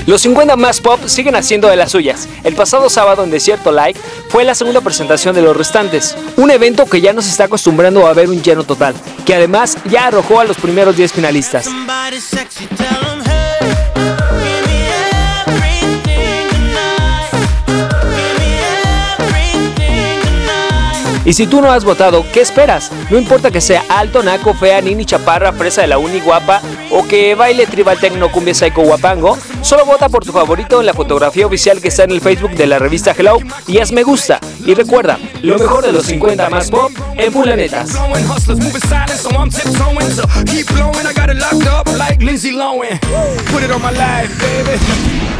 Los 50 más pop siguen haciendo de las suyas. El pasado sábado en Desierto Like fue la segunda presentación de los restantes, un evento que ya nos está acostumbrando a ver un lleno total, que además ya arrojó a los primeros 10 finalistas. Y si tú no has votado, ¿qué esperas? No importa que sea alto, naco, fea, nini, chaparra, fresa de la uni, guapa, o que baile tribal, tecno, cumbia, psycho, guapango, solo vota por tu favorito en la fotografía oficial que está en el Facebook de la revista Hello y haz me gusta. Y recuerda, lo mejor de los 50 más pop en Pulanetas. Keep blowing, I got it locked up like Lindsay Lohan. Put it on my life, baby.